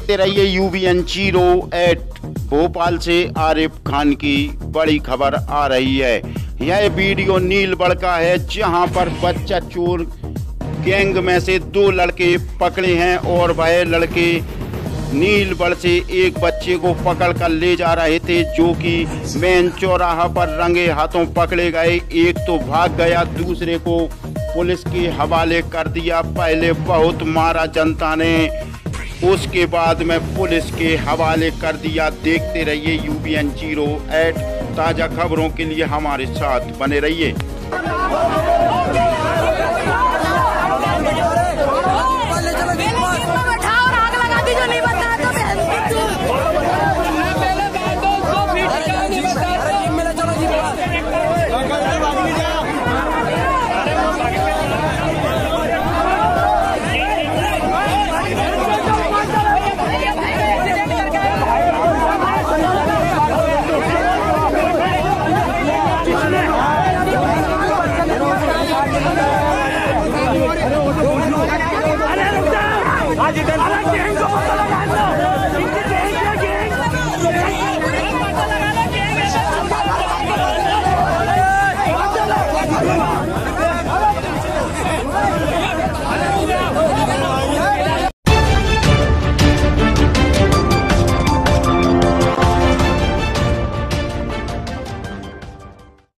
देखते रहिए UBN 08 भोपाल से आरिफ खान की बड़ी खबर आ रही है। यह वीडियो नीलबढ़ का है, जहां पर बच्चा चोर गैंग में से 2 लड़के पकड़े हैं और वह लड़के नीलबढ़ से एक बच्चे को पकड़ कर ले जा रहे थे, जो कि मेन चौराहा पर रंगे हाथों पकड़े गए। एक तो भाग गया, दूसरे को पुलिस के हवाले कर दिया। पहले बहुत मारा जनता ने, उसके बाद में पुलिस के हवाले कर दिया। देखते रहिए UBN 08 ताज़ा खबरों के लिए हमारे साथ बने रहिए। आज इधर